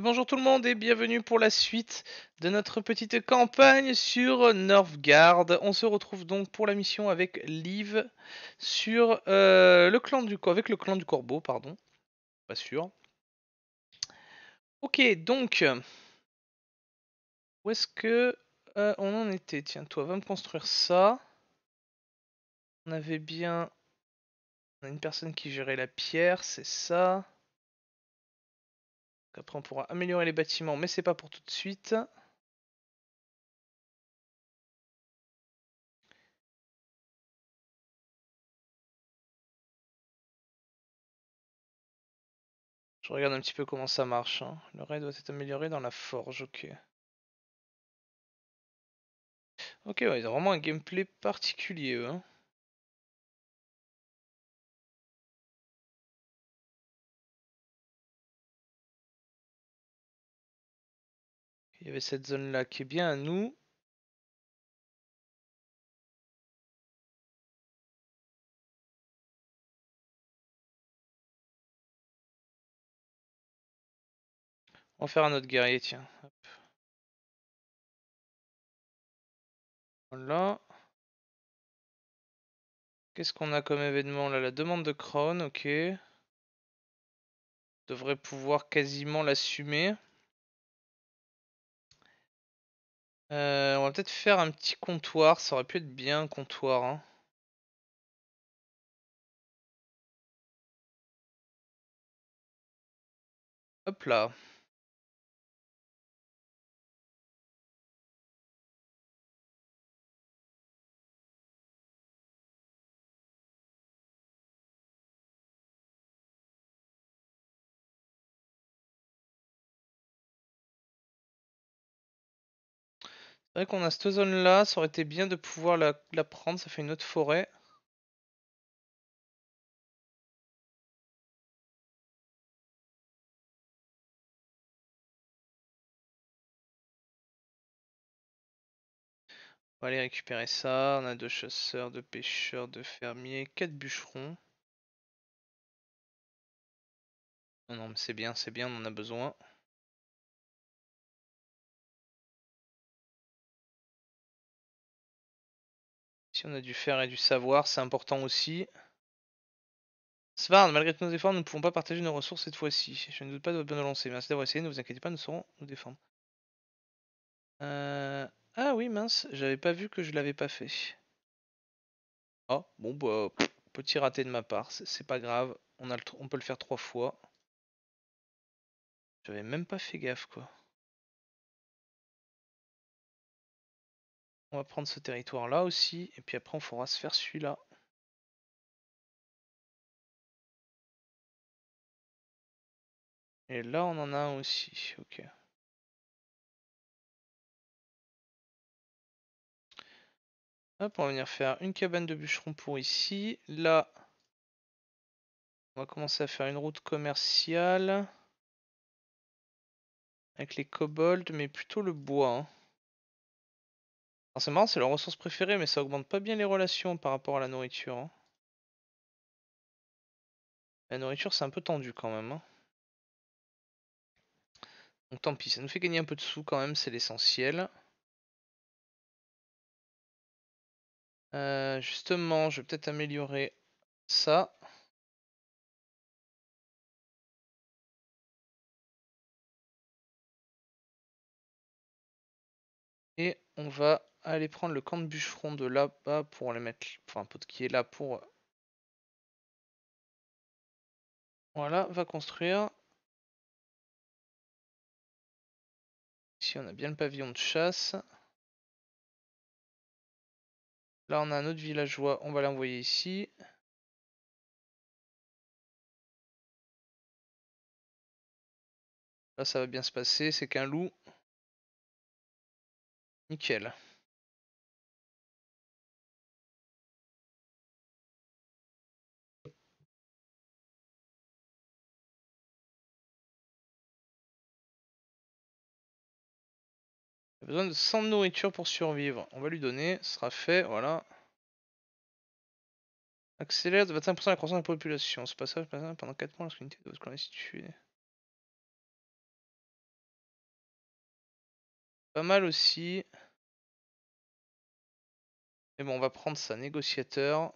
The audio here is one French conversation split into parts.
Bonjour tout le monde et bienvenue pour la suite de notre petite campagne sur Northgard. On se retrouve donc pour la mission avec Liv sur le clan avec le clan du Corbeau, pardon. Pas sûr. Ok, donc où est-ce que on en était? Tiens, toi, va me construire ça. On avait bien, on a une personne qui gérait la pierre, c'est ça. Après, on pourra améliorer les bâtiments, mais c'est pas pour tout de suite. Je regarde un petit peu comment ça marche, hein. Le raid doit être amélioré dans la forge, ok. Ok, ouais, ils ont vraiment un gameplay particulier, eux, hein. Il y avait cette zone-là qui est bien à nous. On va faire un autre guerrier, tiens. Hop. Voilà. Qu'est-ce qu'on a comme événement là? La demande de Crown, ok. Devrait pouvoir quasiment l'assumer. On va peut-être faire un petit comptoir, ça aurait pu être bien un comptoir, hein. Hop là. C'est vrai qu'on a cette zone là, ça aurait été bien de pouvoir la prendre, ça fait une autre forêt. On va aller récupérer ça, on a deux chasseurs, deux pêcheurs, deux fermiers, quatre bûcherons. Non, non, mais c'est bien, on en a besoin. Si on a du fer et du savoir, c'est important aussi. Svard, malgré tous nos efforts, nous ne pouvons pas partager nos ressources cette fois-ci. Je ne doute pas de votre bonne volonté. Merci d'avoir essayé, ne vous inquiétez pas, nous saurons nous défendre. Euh... Ah oui, mince, j'avais pas vu que je l'avais pas fait. Oh, bon bah, petit raté de ma part, c'est pas grave. On peut le faire 3 fois. J'avais même pas fait gaffe, quoi. On va prendre ce territoire-là aussi, et puis après on pourra se faire celui-là. Et là on en a un aussi, ok. Hop, on va venir faire une cabane de bûcheron pour ici. Là, on va commencer à faire une route commerciale. Avec les kobolds, mais plutôt le bois, hein. Alors c'est marrant, c'est leur ressource préférée, mais ça augmente pas bien les relations par rapport à la nourriture, hein. La nourriture, c'est un peu tendu quand même, hein. Donc tant pis, ça nous fait gagner un peu de sous quand même, c'est l'essentiel. Justement, je vais peut-être améliorer ça. Et on va aller prendre le camp de bûcheron de là-bas pour les mettre. Enfin, un pote qui est là pour. Voilà, va construire. Ici, on a bien le pavillon de chasse. Là, on a un autre villageois, on va l'envoyer ici. Là, ça va bien se passer, c'est qu'un loup. Nickel. Il a besoin de 100 de nourriture pour survivre. On va lui donner, ce sera fait, voilà. Accélère de 25% la croissance de la population. Ce passage pendant 4 mois lorsqu'une unité de votre clan est située. pas mal aussi. Mais bon, on va prendre ça, négociateur.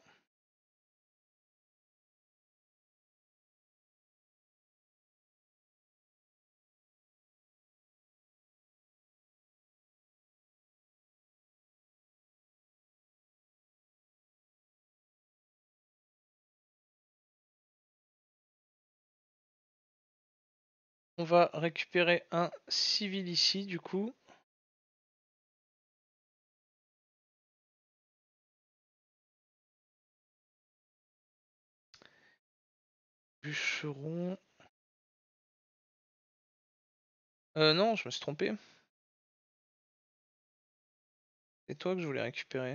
On va récupérer un civil ici, du coup. Bûcheron. Non, je me suis trompé. C'est toi que je voulais récupérer.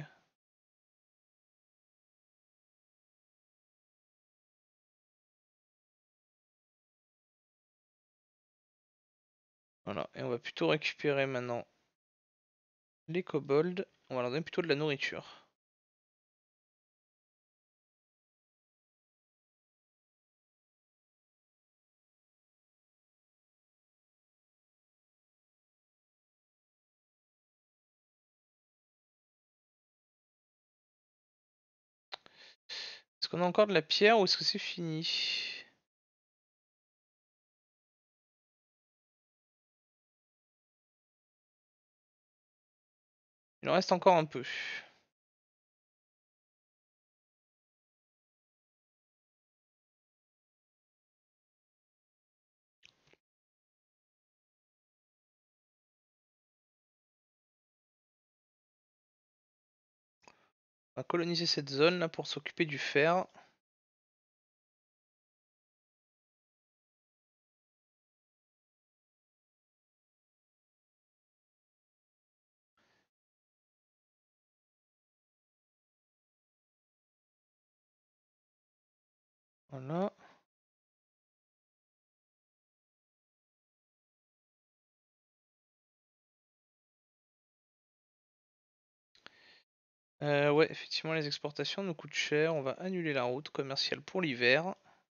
Voilà, et on va plutôt récupérer maintenant les kobolds. On va leur donner plutôt de la nourriture. Est-ce qu'on a encore de la pierre ou est-ce que c'est fini? Il en reste encore un peu. On va coloniser cette zone là pour s'occuper du fer. Voilà. Ouais, effectivement, les exportations nous coûtent cher. On va annuler la route commerciale pour l'hiver.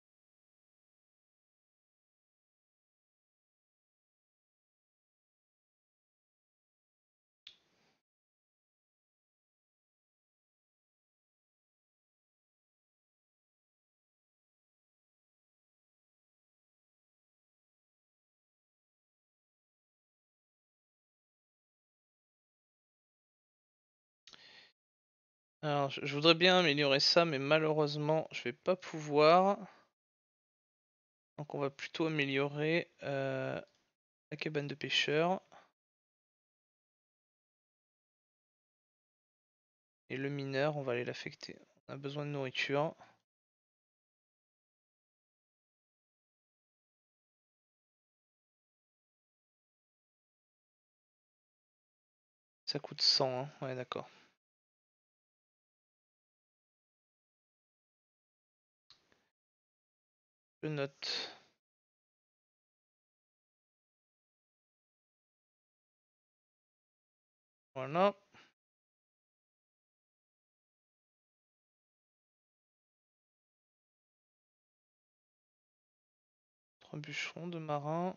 Alors, je voudrais bien améliorer ça, mais malheureusement, je vais pas pouvoir. Donc, on va plutôt améliorer la cabane de pêcheurs. Et le mineur, on va aller l'affecter. On a besoin de nourriture. Ça coûte 100, hein. Ouais, d'accord. Je note. Voilà. 3 bûcherons, 2 marins.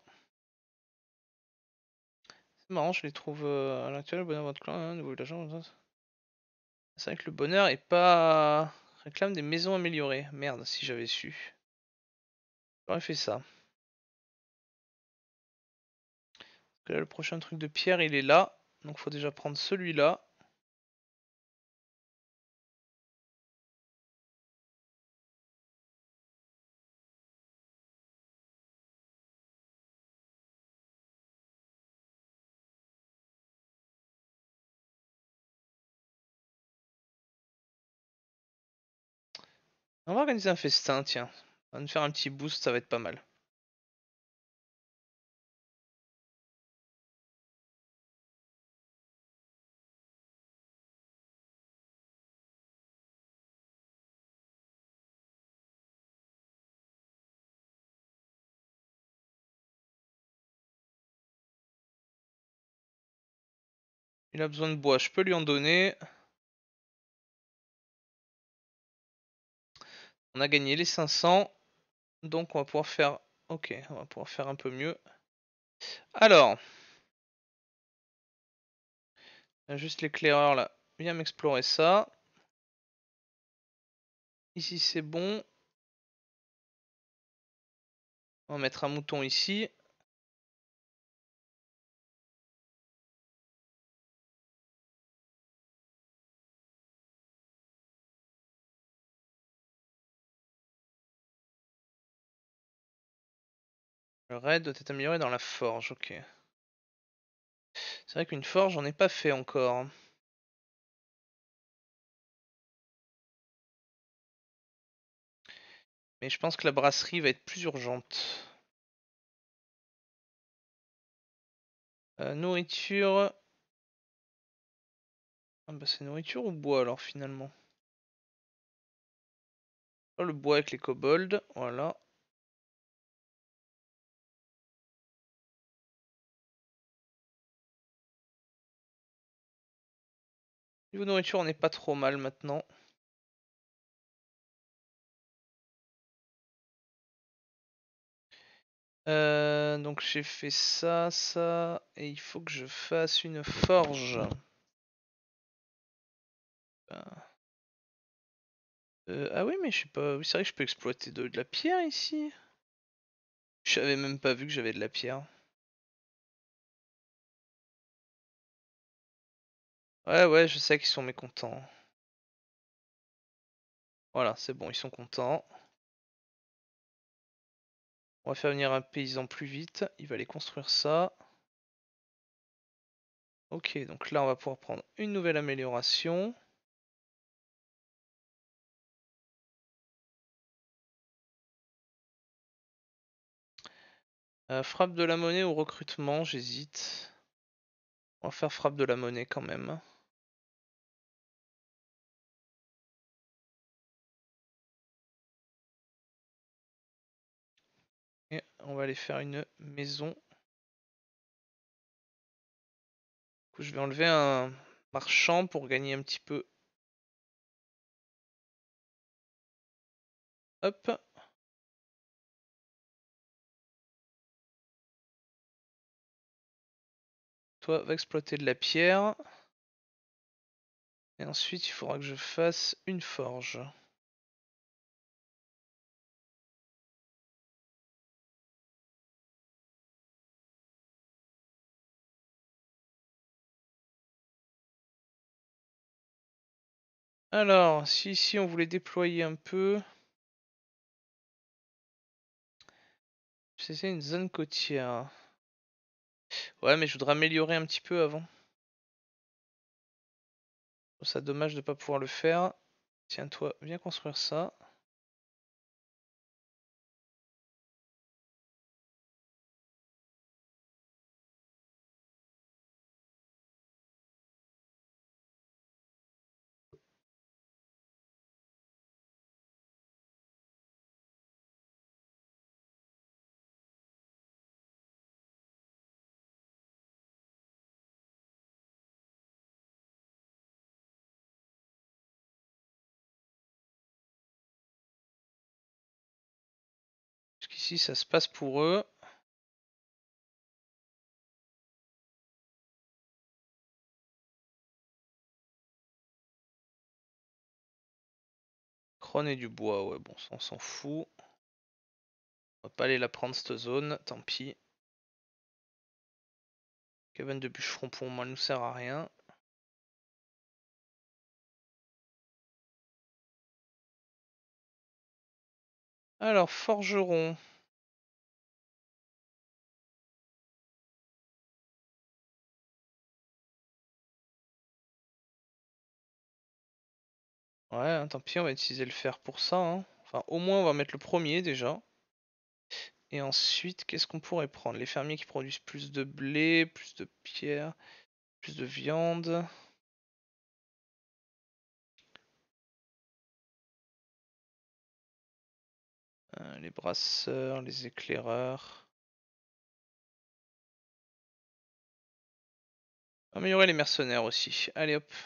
C'est marrant, je les trouve à l'actuel, le bonheur de votre clan, hein, nouveau villageois. C'est vrai que le bonheur est pas. Réclame des maisons améliorées. Merde, si j'avais su. J'aurais fait ça. Parce que là, le prochain truc de pierre, il est là. Donc faut déjà prendre celui-là. On va organiser un festin, tiens. On va nous faire un petit boost, ça va être pas mal. Il a besoin de bois, je peux lui en donner. On a gagné les 500. Donc on va pouvoir faire. Ok, on va pouvoir faire un peu mieux. Alors, Juste l'éclaireur là. Viens m'explorer ça. Ici c'est bon. On va mettre un mouton ici. Le raid doit être amélioré dans la forge, ok. C'est vrai qu'une forge, j'en ai pas fait encore. Mais je pense que la brasserie va être plus urgente. Nourriture. Ah bah c'est nourriture ou bois alors finalement? Oh, le bois avec les kobolds, voilà. Niveau nourriture, on n'est pas trop mal maintenant. Donc j'ai fait ça, ça, et il faut que je fasse une forge. Ah oui, mais je sais pas. Oui, c'est vrai que je peux exploiter de la pierre ici. J'avais même pas vu que j'avais de la pierre. Ouais, ouais, je sais qu'ils sont mécontents. Voilà, c'est bon, ils sont contents. On va faire venir un paysan plus vite. Il va aller construire ça. Ok, donc là, on va pouvoir prendre une nouvelle amélioration. Frappe de la monnaie ou recrutement, j'hésite. On va faire frappe de la monnaie quand même. Et on va aller faire une maison. Du coup, je vais enlever un marchand pour gagner un petit peu. Hop. Toi, va exploiter de la pierre. Et ensuite, il faudra que je fasse une forge. Alors, si ici on voulait déployer un peu, c'est une zone côtière. Ouais, mais je voudrais améliorer un petit peu avant. Je trouve ça dommage de pas pouvoir le faire. Tiens, toi, viens construire ça. Jusqu'ici, ça se passe pour eux. Crône et du bois, ouais, bon, ça, on s'en fout. On va pas aller la prendre cette zone, tant pis. Cabane de bûcheron pour moi, elle nous sert à rien. Alors, forgeron. Ouais, hein, tant pis, on va utiliser le fer pour ça, hein. Enfin, au moins, on va mettre le premier déjà. Et ensuite, qu'est-ce qu'on pourrait prendre? Les fermiers qui produisent plus de blé, plus de pierre, plus de viande. Les brasseurs, les éclaireurs. Améliorer les mercenaires aussi. Allez hop.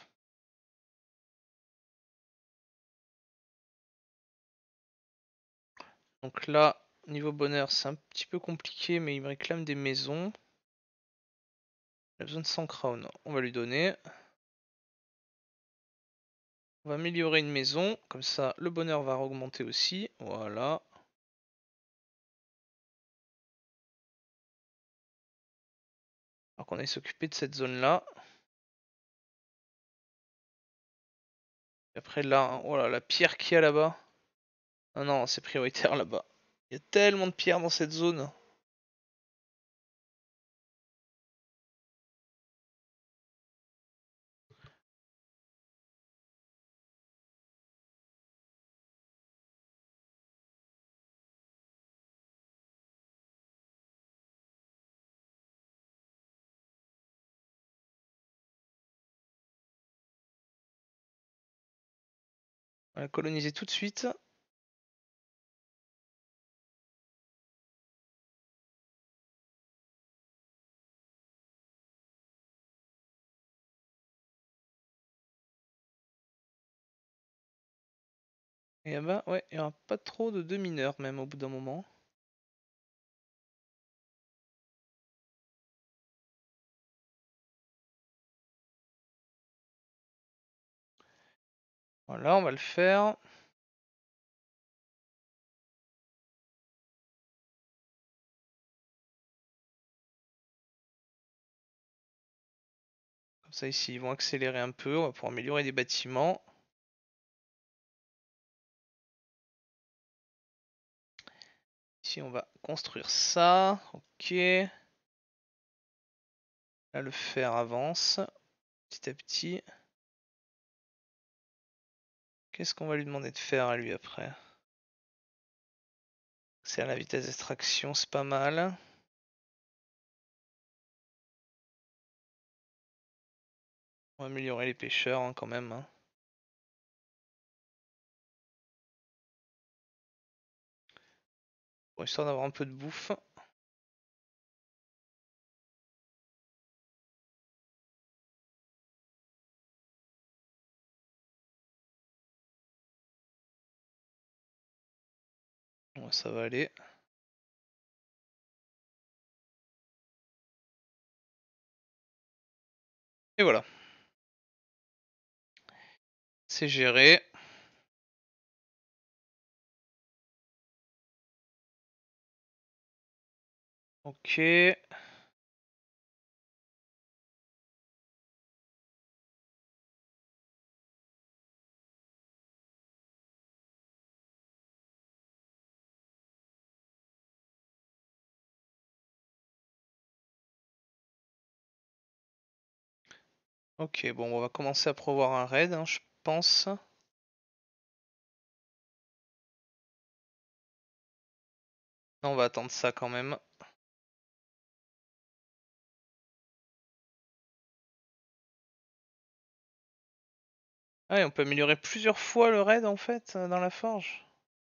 Donc là, niveau bonheur, c'est un petit peu compliqué, mais il me réclame des maisons. Il a besoin de 100 crowns. On va lui donner. On va améliorer une maison, comme ça le bonheur va augmenter aussi. Voilà. Alors qu'on aille s'occuper de cette zone-là. Après là, oh là, la pierre qu'il y a là-bas. Ah non, c'est prioritaire là-bas. Il y a tellement de pierres dans cette zone. On va coloniser tout de suite. Et là-bas, ouais, il n'y aura pas trop de mineurs même au bout d'un moment. Voilà, on va le faire. Comme ça ici, ils vont accélérer un peu, on va pouvoir améliorer des bâtiments. Ici, on va construire ça. Ok. Là, le fer avance petit à petit. Qu'est-ce qu'on va lui demander de faire à lui après? C'est à la vitesse d'extraction, c'est pas mal. On va améliorer les pêcheurs hein, quand même. Hein. Pour histoire d'avoir un peu de bouffe. Ouais, ça va aller. Et voilà. C'est géré. Ok. Ok, bon, on va commencer à prévoir un raid, hein, je pense. Non, on va attendre ça quand même. Ah, et on peut améliorer plusieurs fois le raid en fait dans la forge.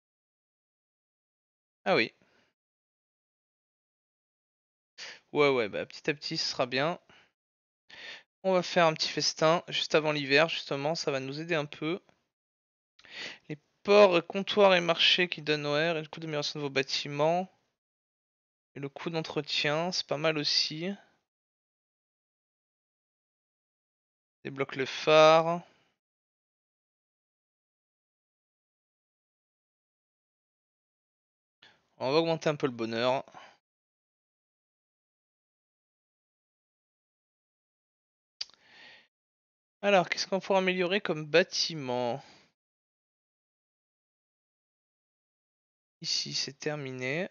Ah oui. Ouais, ouais, bah petit à petit ce sera bien. On va faire un petit festin juste avant l'hiver, justement, ça va nous aider un peu. Les ports, comptoirs et marchés qui donnent OR et le coût d'amélioration de vos bâtiments. Et le coût d'entretien, c'est pas mal aussi. Débloque le phare. On va augmenter un peu le bonheur. Alors, qu'est-ce qu'on pourra améliorer comme bâtiment? Ici, c'est terminé.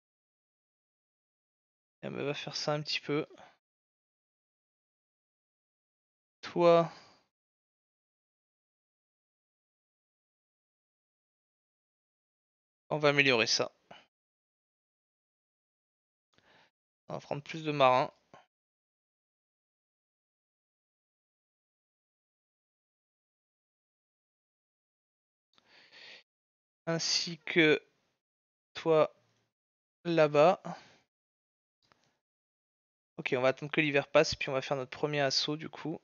Et on va faire ça un petit peu. Toi, on va améliorer ça. On va prendre plus de marins. Ainsi que toi là-bas. Ok, on va attendre que l'hiver passe, puis on va faire notre premier assaut du coup.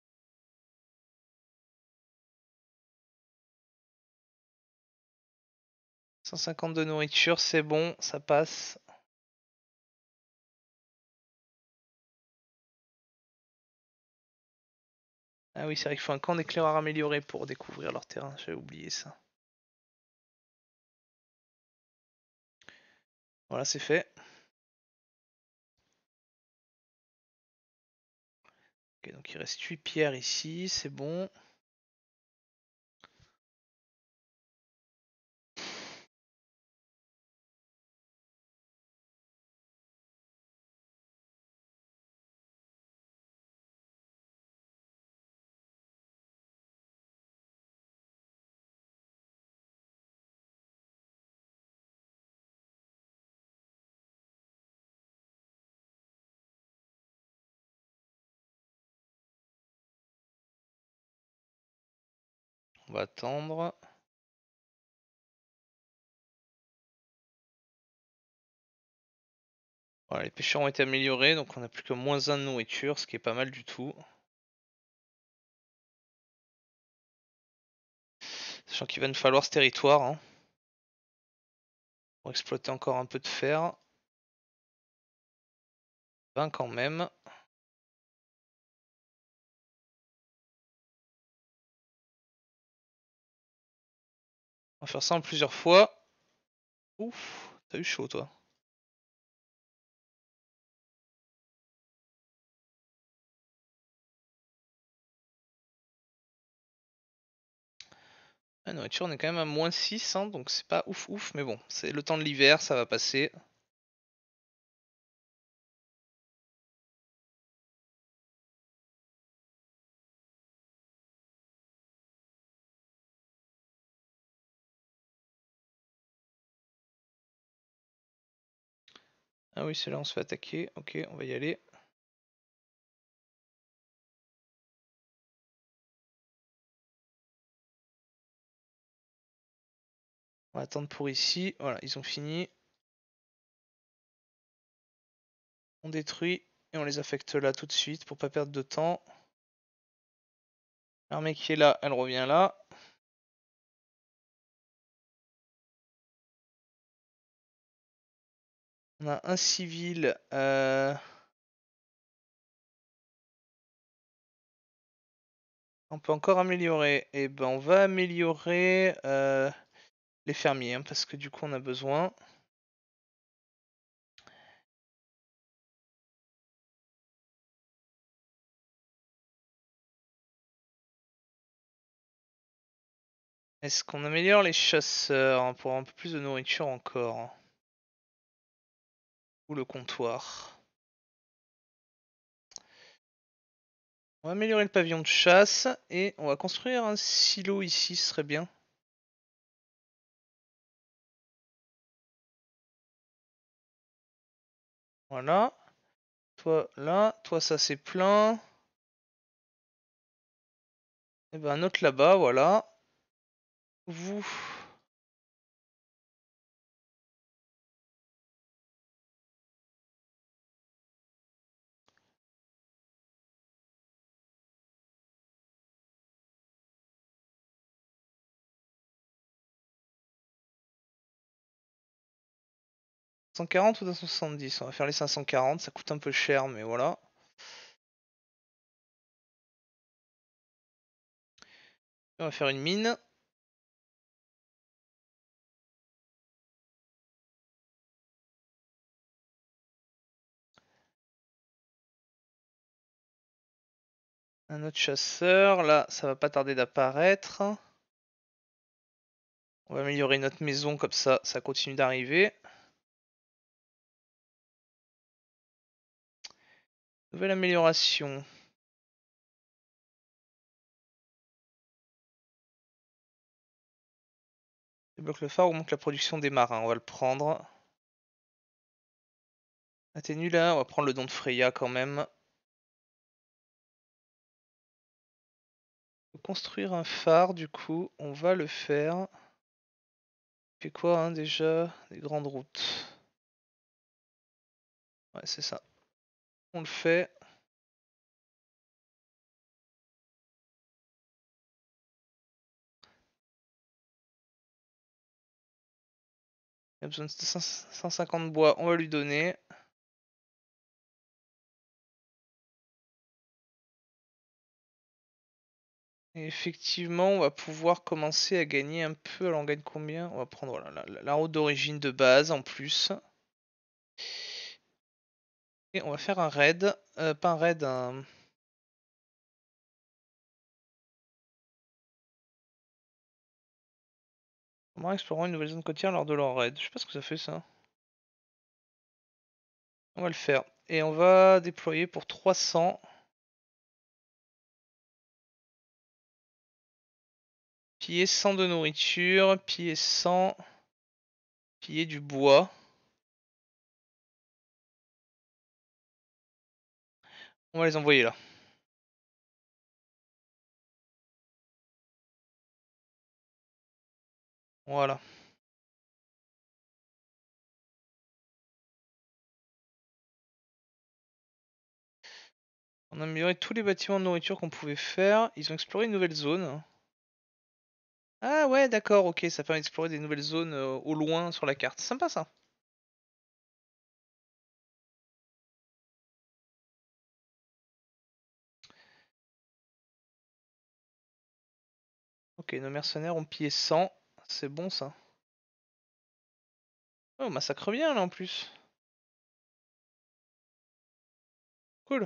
150 de nourriture, c'est bon, ça passe. Ah oui, c'est vrai qu'il faut un camp d'éclaireurs amélioré pour découvrir leur terrain, j'avais oublié ça. Voilà, c'est fait. Ok, donc il reste 8 pierres ici, c'est bon. On va attendre. Voilà, les pêcheurs ont été améliorés, donc on a plus que -1 de nourriture, ce qui est pas mal du tout. Sachant qu'il va nous falloir ce territoire hein, pour exploiter encore un peu de fer. 20 quand même. On va faire ça en plusieurs fois. Ouf, t'as eu chaud toi. La nourriture, on est quand même à -6, hein, donc c'est pas ouf ouf, mais bon, c'est le temps de l'hiver, ça va passer. Ah oui, c'est là on se fait attaquer. Ok, on va y aller. On va attendre pour ici. Voilà, ils ont fini. On détruit et on les affecte là tout de suite pour pas perdre de temps. L'armée qui est là, elle revient là. On a un civil. On peut encore améliorer. Et ben on va améliorer les fermiers hein, parce que du coup on a besoin. Est-ce qu'on améliore les chasseurs hein, pour un peu plus de nourriture encore? Ou le comptoir? On va améliorer le pavillon de chasse et on va construire un silo ici, ce serait bien. Voilà. Toi là, toi ça c'est plein. Et ben un autre là-bas, voilà. Vous. 140 ou 270? On va faire les 540, ça coûte un peu cher, mais voilà. On va faire une mine. Un autre chasseur, là ça va pas tarder d'apparaître. On va améliorer notre maison comme ça continue d'arriver. Nouvelle amélioration. Débloque le phare, augmente la production des marins, on va le prendre. Atténue là, on va prendre le don de Freya quand même. Construire un phare du coup, on va le faire. Fait quoi hein, déjà? Des grandes routes. Ouais c'est ça. On le fait. Il a besoin de 150 bois, on va lui donner. Et effectivement, on va pouvoir commencer à gagner un peu. Alors on gagne combien? On va prendre voilà, la route d'origine de base en plus. Et on va faire un raid. Pas un raid, un... Comment explorant une nouvelle zone côtière lors de leur raid. Je sais pas ce que ça fait ça. On va le faire. Et on va déployer pour 300. Piller 100 de nourriture. Piller 100. Piller du bois. On va les envoyer là. Voilà. On a amélioré tous les bâtiments de nourriture qu'on pouvait faire. Ils ont exploré une nouvelle zone. Ah ouais, d'accord, ok, ça permet d'explorer des nouvelles zones au loin sur la carte. Sympa ça. Ok, nos mercenaires ont pillé 100. C'est bon ça. Oh, on massacre bien là en plus. Cool.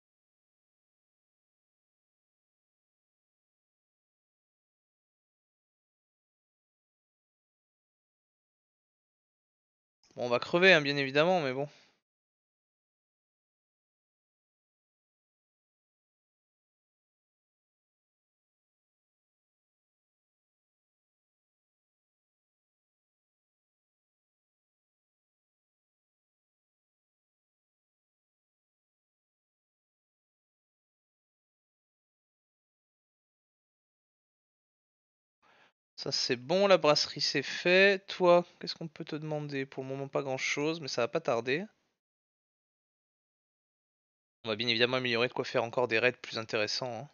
Bon, on va crever, hein, bien évidemment, mais bon. Ça c'est bon, la brasserie c'est fait. Toi, qu'est-ce qu'on peut te demander? Pour le moment pas grand chose, mais ça va pas tarder. On va bien évidemment améliorer de quoi faire encore des raids plus intéressants, hein.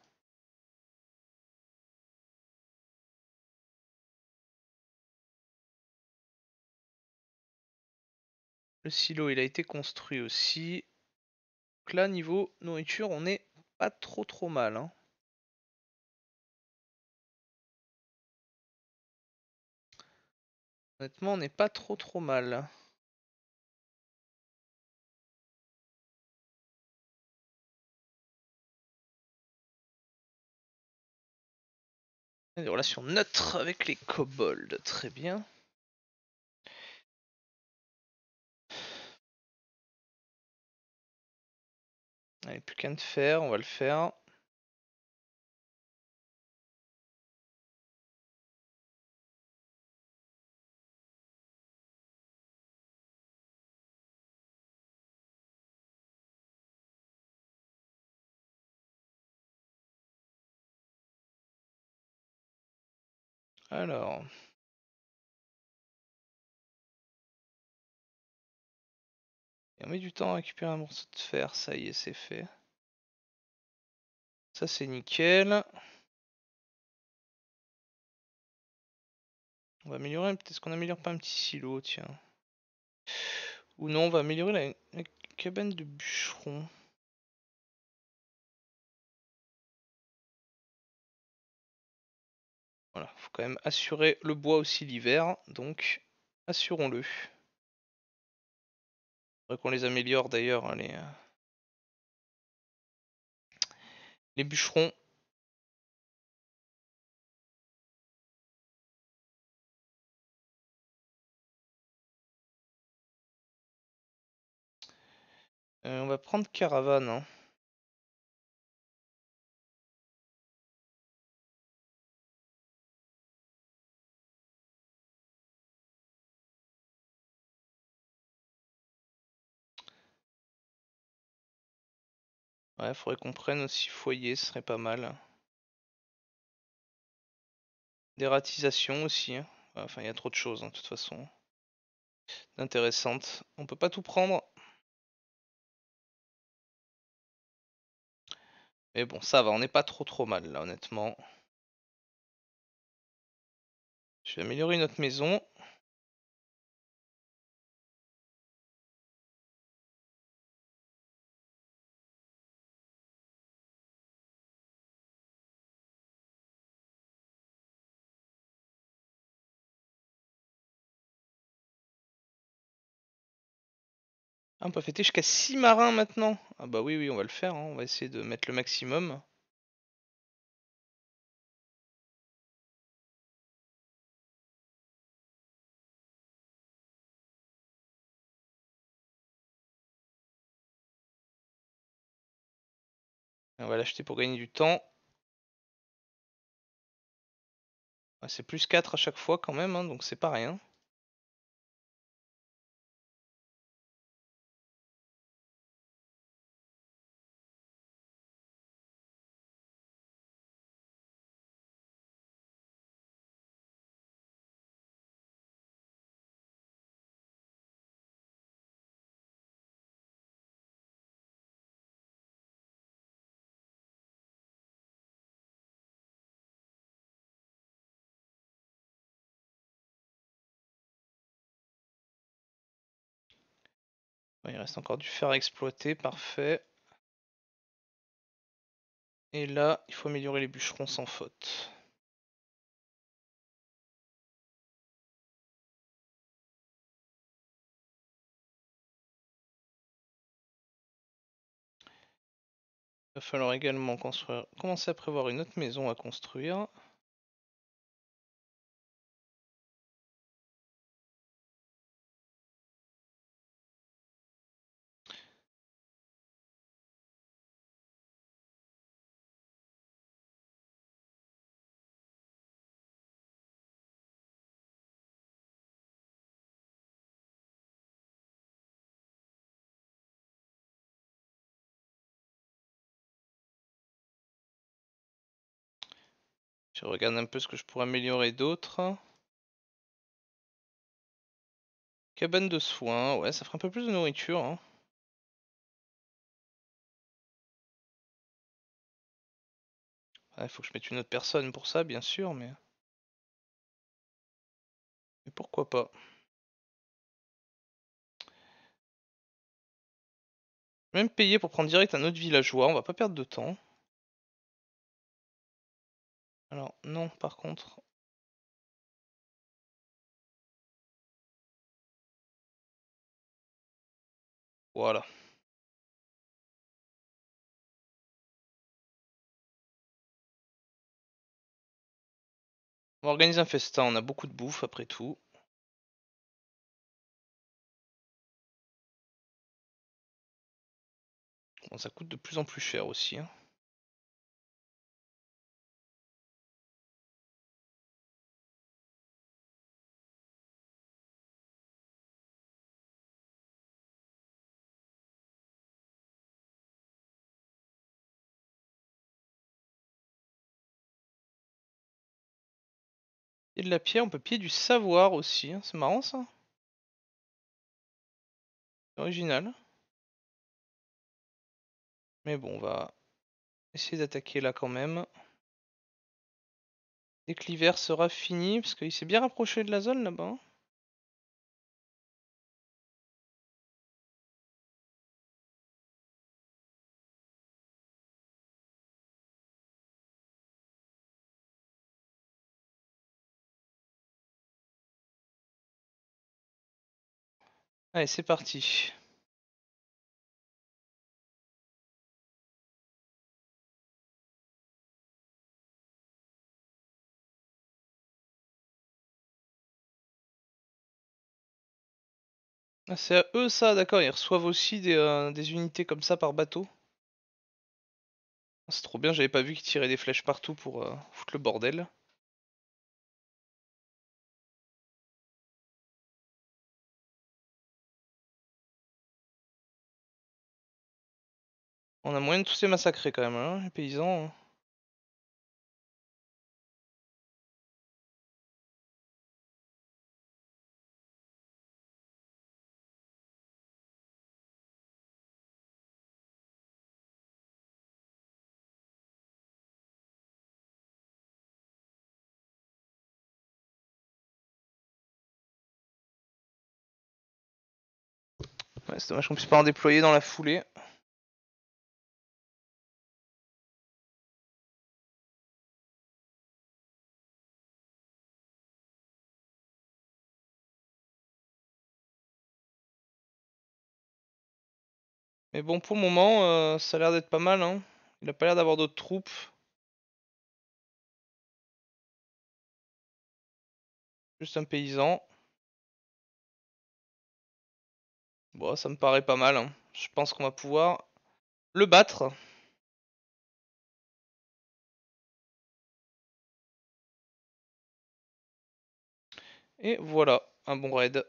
Le silo il a été construit aussi. Donc là niveau nourriture on est pas trop mal, hein. Honnêtement on n'est pas trop mal. Des relations neutres avec les kobolds, très bien. Allez, plus qu'un de faire, on va le faire. Alors, et on met du temps à récupérer un morceau de fer, ça y est, c'est fait. Ça c'est nickel. On va améliorer, peut-être qu'on améliore pas un petit silo, tiens. Ou non, on va améliorer la cabane de bûcheron. Voilà, faut quand même assurer le bois aussi l'hiver, donc assurons-le. Faudrait qu'on les améliore d'ailleurs, hein, les bûcherons. On va prendre caravane, hein. Ouais, faudrait qu'on prenne aussi foyer, ce serait pas mal. Des ratisations aussi, hein. Enfin, il y a trop de choses, hein, de toute façon. Intéressantes. On peut pas tout prendre. Mais bon, ça va, on n'est pas trop mal là, honnêtement. Je vais améliorer notre maison. on peut fêter jusqu'à 6 marins maintenant. Ah bah oui, on va le faire, hein. On va essayer de mettre le maximum. On va l'acheter pour gagner du temps. Ouais, c'est plus 4 à chaque fois quand même, hein, donc c'est pas rien. Ouais, il reste encore du fer à exploiter, parfait. Et là, il faut améliorer les bûcherons sans faute. Il va falloir également commencer à prévoir une autre maison à construire. Je regarde un peu ce que je pourrais améliorer d'autre. Cabane de soins, ouais, ça ferait un peu plus de nourriture, hein. Il faut que je mette une autre personne pour ça, bien sûr, mais pourquoi pas. Même payer pour prendre direct un autre villageois, on va pas perdre de temps. Alors, non, par contre. Voilà. On va organiser un festin, on a beaucoup de bouffe après tout. Bon, ça coûte de plus en plus cher aussi, hein. Et de la pierre, on peut piller du savoir aussi, hein. C'est marrant ça. C'est original. Mais bon, on va essayer d'attaquer là quand même. Dès que l'hiver sera fini, parce qu'il s'est bien rapproché de la zone là-bas, hein. Allez, c'est parti. Ah, c'est à eux ça, d'accord, ils reçoivent aussi des unités comme ça par bateau. Ah, c'est trop bien, j'avais pas vu qu'ils tiraient des flèches partout pour foutre le bordel. On a moyen de tous les massacrer quand même, hein, les paysans, hein. Ouais, c'est dommage qu'on puisse pas en déployer dans la foulée. Mais bon, pour le moment, ça a l'air d'être pas mal, hein. Il a pas l'air d'avoir d'autres troupes. Juste un paysan. Bon, ça me paraît pas mal, hein. Je pense qu'on va pouvoir le battre. Et voilà, un bon raid.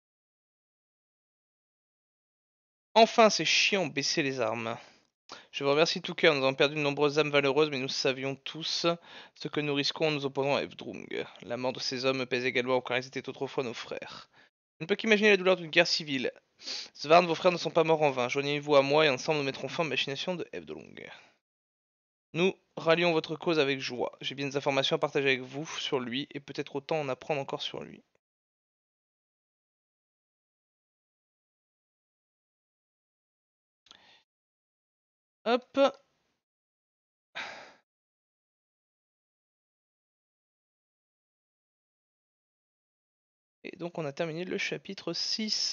Enfin, c'est chiant, baisser les armes. Je vous remercie tout cœur, nous avons perdu de nombreuses âmes valeureuses, mais nous savions tous ce que nous risquons en nous opposant à Evdrung. La mort de ces hommes pèse également car ils étaient autrefois nos frères. Je ne peux qu'imaginer la douleur d'une guerre civile. Svarn, vos frères ne sont pas morts en vain. Joignez-vous à moi et ensemble nous mettrons fin aux machinations de Evdrung. Nous rallions votre cause avec joie. J'ai bien des informations à partager avec vous sur lui et peut-être autant en apprendre encore sur lui. Hop. Et donc on a terminé le chapitre 6.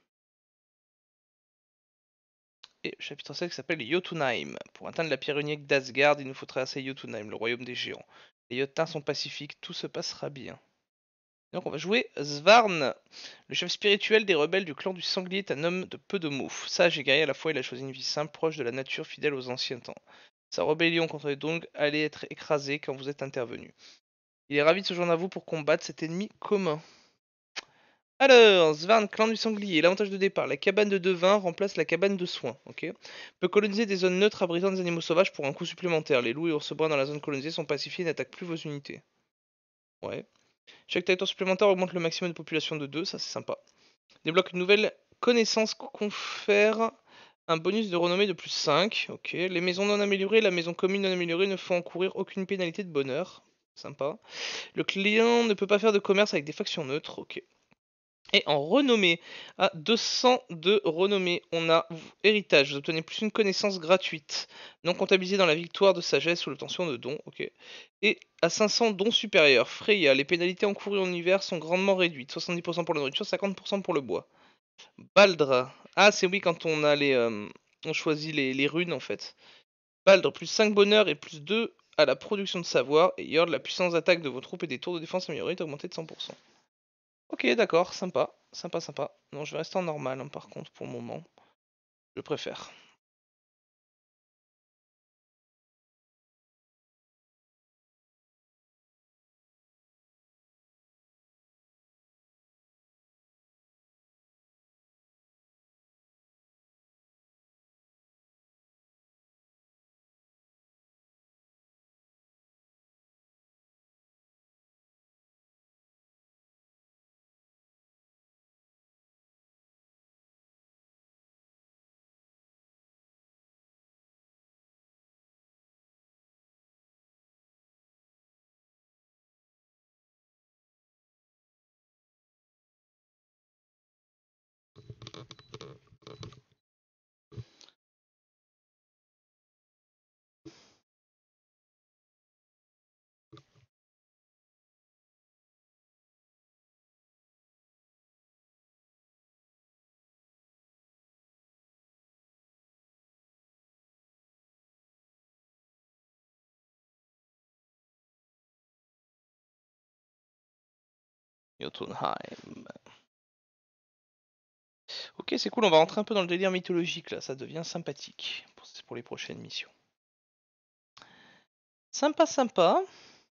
Et le chapitre 7 qui s'appelle Jotunheim. Pour atteindre la pierre unique d'Asgard, il nous faut traverser Jotunheim, le royaume des géants. Les Jotuns sont pacifiques, tout se passera bien. Donc on va jouer Svarn. Le chef spirituel des rebelles du clan du sanglier est un homme de peu de mots. Sage et guerrier à la fois, il a choisi une vie simple, proche de la nature, fidèle aux anciens temps. Sa rébellion contre les Dong allait être écrasée quand vous êtes intervenu. Il est ravi de se joindre à vous pour combattre cet ennemi commun. Alors, Svarn, clan du sanglier. L'avantage de départ, la cabane de devin remplace la cabane de soins. Ok. Peut coloniser des zones neutres abritant des animaux sauvages pour un coût supplémentaire. Les loups et ours bruns dans la zone colonisée sont pacifiés et n'attaquent plus vos unités. Ouais. Chaque territoire supplémentaire augmente le maximum de population de 2, ça c'est sympa. Débloque une nouvelle connaissance confère un bonus de renommée de plus 5. Ok. Les maisons non améliorées, la maison commune non améliorée ne font encourir aucune pénalité de bonheur. Sympa. Le client ne peut pas faire de commerce avec des factions neutres. Ok. Et en renommée, à 202 renommée, on a héritage. Vous obtenez plus une connaissance gratuite, non comptabilisée dans la victoire de sagesse ou l'obtention de dons. Ok. Et à 500 dons supérieurs. Freya, les pénalités encourues en hiver sont grandement réduites. 70% pour la nourriture, 50% pour le bois. Baldre. Ah, c'est oui, quand on a on choisit les runes en fait. Baldre, plus 5 bonheur et plus 2 à la production de savoir. Et Yord, la puissance d'attaque de vos troupes et des tours de défense améliorés est augmentée de 100%. Ok, d'accord, sympa, sympa, sympa. Non, je vais rester en normal, hein, par contre, pour le moment. Je préfère. Jotunheim. Ok, c'est cool, on va rentrer un peu dans le délire mythologique là, ça devient sympathique pour les prochaines missions. Sympa, sympa.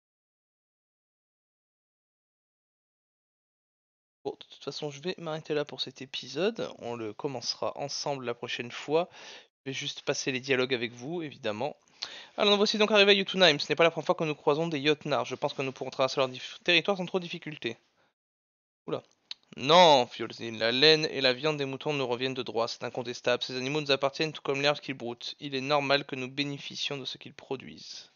Bon, de toute façon, je vais m'arrêter là pour cet épisode. On le commencera ensemble la prochaine fois. Je vais juste passer les dialogues avec vous, évidemment. Alors, nous voici donc arrivés à Jotunheim. Ce n'est pas la première fois que nous croisons des Jotnar. Je pense que nous pourrons traverser leur territoire sans trop de difficulté. Oula. Non, Fjolzin, la laine et la viande des moutons nous reviennent de droit, c'est incontestable. Ces animaux nous appartiennent tout comme l'herbe qu'ils broutent. Il est normal que nous bénéficions de ce qu'ils produisent.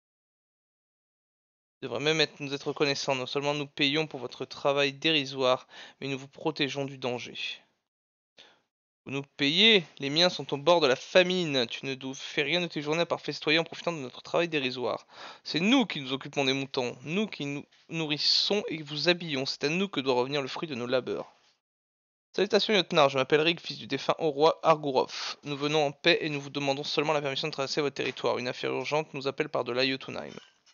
Ils devraient même nous être reconnaissants. Non seulement nous payons pour votre travail dérisoire, mais nous vous protégeons du danger. Vous nous payez, les miens sont au bord de la famine. Tu ne nous fais rien de tes journées à part festoyer en profitant de notre travail dérisoire. C'est nous qui nous occupons des moutons, nous qui nous nourrissons et vous habillons. C'est à nous que doit revenir le fruit de nos labeurs. Salutations lieutenant, je m'appelle Rick, fils du défunt au roi Argourov. Nous venons en paix et nous vous demandons seulement la permission de traverser votre territoire. Une affaire urgente nous appelle par de l'Ayotunheim.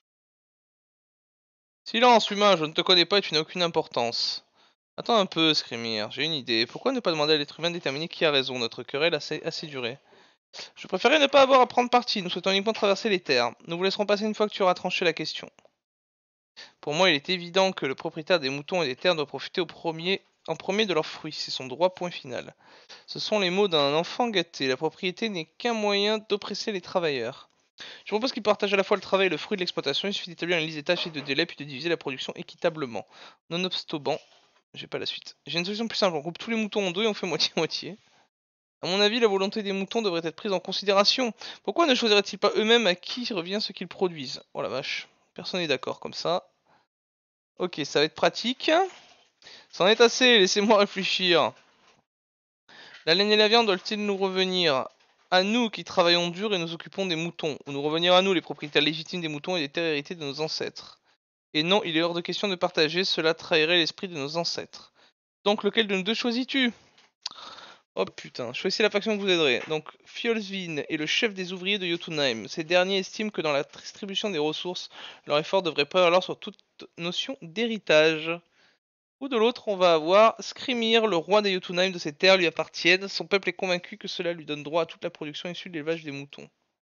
Silence, humain, je ne te connais pas et tu n'as aucune importance. Attends un peu, Screamir, j'ai une idée. Pourquoi ne pas demander à l'être humain de déterminer qui a raison? Notre querelle a assez duré. Je préférais ne pas avoir à prendre parti, nous souhaitons uniquement traverser les terres. Nous vous laisserons passer une fois que tu auras tranché la question. Pour moi, il est évident que le propriétaire des moutons et des terres doit profiter en premier de leurs fruits. C'est son droit, point final. Ce sont les mots d'un enfant gâté. La propriété n'est qu'un moyen d'oppresser les travailleurs. Je propose qu'ils partagent à la fois le travail et le fruit de l'exploitation. Il suffit d'établir une liste des tâches et de délais, puis de diviser la production équitablement. Nonobstant, j'ai pas la suite. J'ai une solution plus simple. On coupe tous les moutons en deux et on fait moitié-moitié. À mon avis, la volonté des moutons devrait être prise en considération. Pourquoi ne choisiraient-ils pas eux-mêmes à qui revient ce qu'ils produisent? Oh la vache. Personne n'est d'accord comme ça. Ok, ça va être pratique. C'en est assez, laissez-moi réfléchir. La laine et la viande doivent-ils nous revenir à nous qui travaillons dur et nous occupons des moutons, ou nous revenir à nous les propriétaires légitimes des moutons et des terres héritées de nos ancêtres? Et non, il est hors de question de partager, cela trahirait l'esprit de nos ancêtres. Donc lequel de nous deux choisis-tu? Oh putain, choisissez la faction que vous aiderez. Donc Fjolsvin est le chef des ouvriers de Jotunheim. Ces derniers estiment que dans la distribution des ressources, leur effort devrait prévaloir sur toute notion d'héritage. Ou de l'autre, on va avoir Screamir, le roi des Jotunheim de ces terres lui appartiennent. Son peuple est convaincu que cela lui donne droit à toute la production issue de l'élevage des moutons.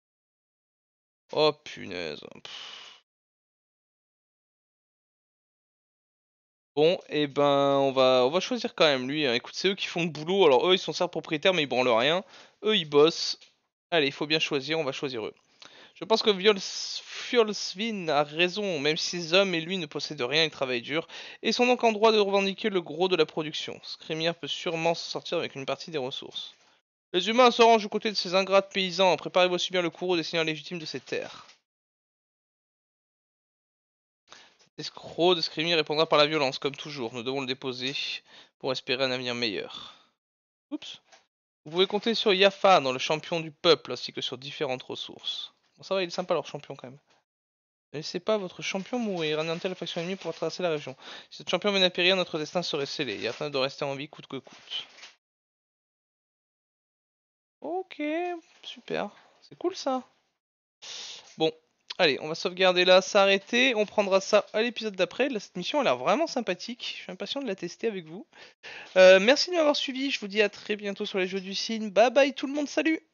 Oh punaise. Bon, et ben on va choisir quand même lui, hein. Écoute, c'est eux qui font le boulot. Alors eux, ils sont certes propriétaires, mais ils branlent rien. Eux, ils bossent. Allez, il faut bien choisir, on va choisir eux. Je pense que Fjolsvin a raison, même si ces hommes et lui ne possèdent rien, ils travaillent dur, et sont donc en droit de revendiquer le gros de la production. Screamir peut sûrement s'en sortir avec une partie des ressources. Les humains se rangent aux côtés de ces ingrats paysans, préparez-vous à subir le courroux des seigneurs légitimes de ces terres. Cet escroc de Screamir répondra par la violence, comme toujours, nous devons le déposer pour espérer un avenir meilleur. Oups. Vous pouvez compter sur Yafa, dans le champion du peuple, ainsi que sur différentes ressources. Bon, ça va, il est sympa leur champion quand même. Ne laissez pas votre champion mourir, anéantissez la faction ennemie pour traverser la région. Si cette champion venait à périr, notre destin serait scellé. Yafa doit rester en vie coûte que coûte. Ok, super. C'est cool ça. Bon, allez, on va sauvegarder là, s'arrêter. On prendra ça à l'épisode d'après. Cette mission a l'air vraiment sympathique. Je suis impatient de la tester avec vous. Merci de m'avoir suivi. Je vous dis à très bientôt sur les jeux du cygne. Bye bye tout le monde, salut!